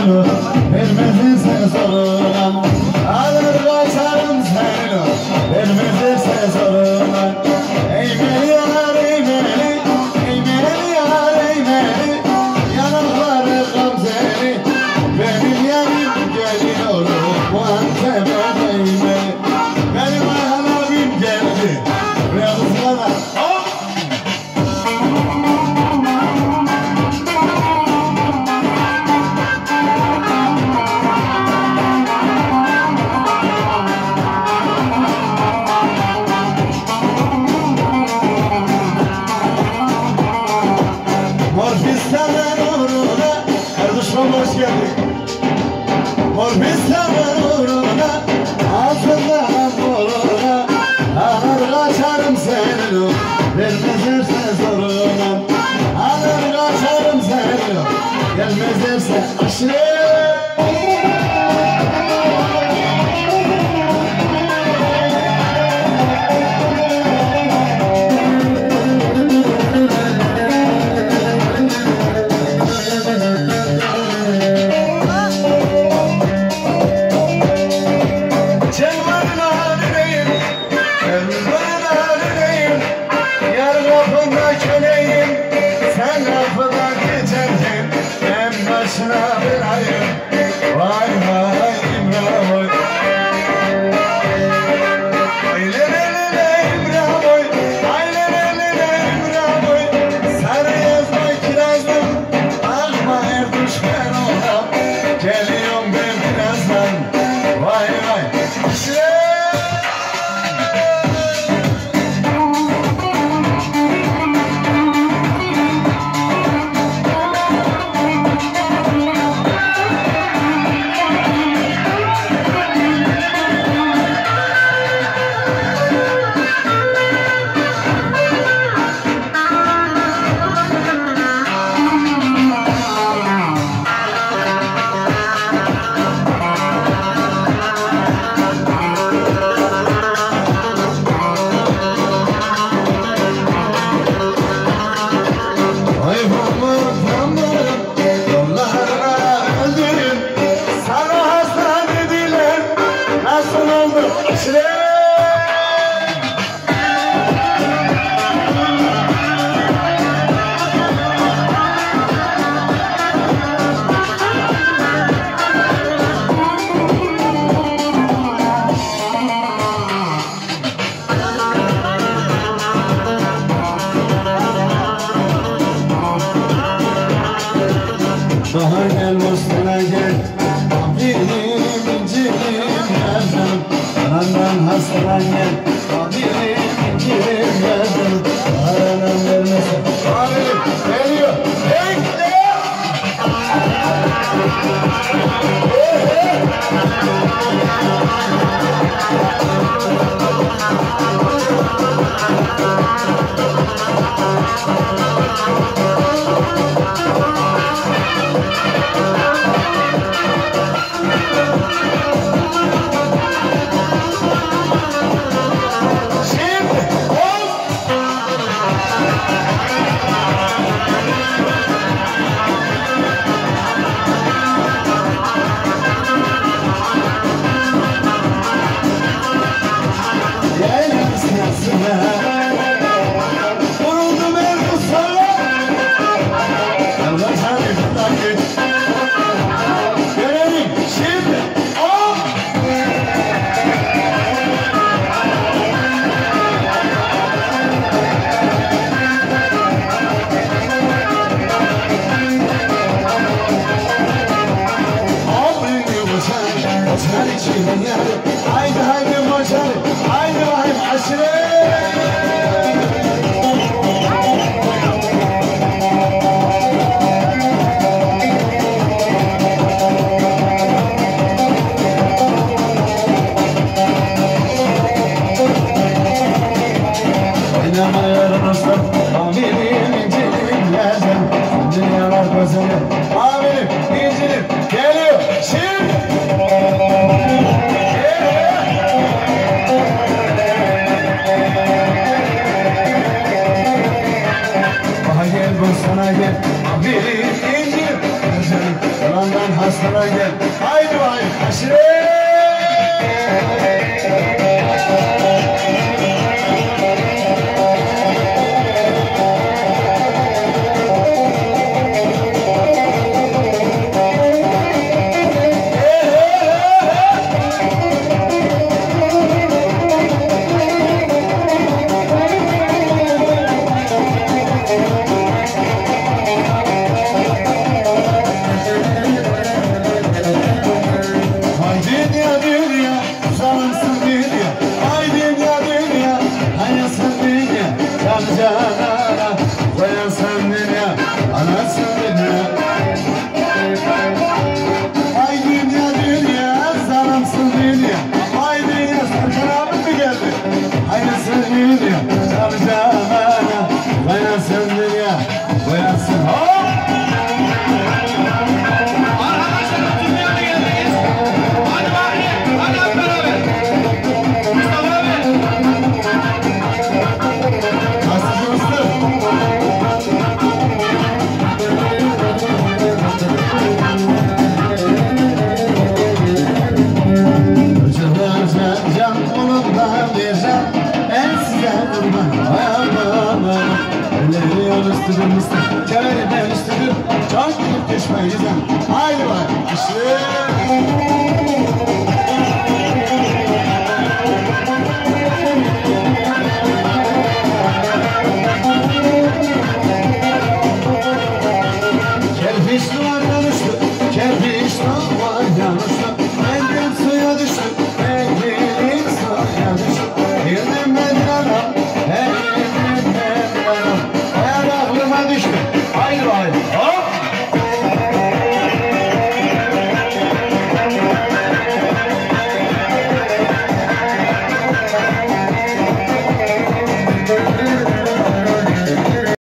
gönlünü vermezse zoruna. Alır kaçarım seni vermezse zoruna. Ey meli yanar ey meli, ey meli yanar ey meli. Yanakları gamzeli, benim yerim geliyor bu Antep'e ey meli. Benim Ayhan abim geldi ve kızlara hoş geldin. Mor bistemen uğruna, altından boluna. Alır kaçarım seni, vermezlerse zoruna. Alır kaçarım seni, gelmezlerse aşırı. Bahar gel bostana gel, abilim incilim yazdım. Anamdan hastalan gel, abilim incilim yazdım. Bahar'dan vermesin, abilim geliyor, bekle! Candan hastalan gel. Haydi vay aşire. Haydi var. İşte.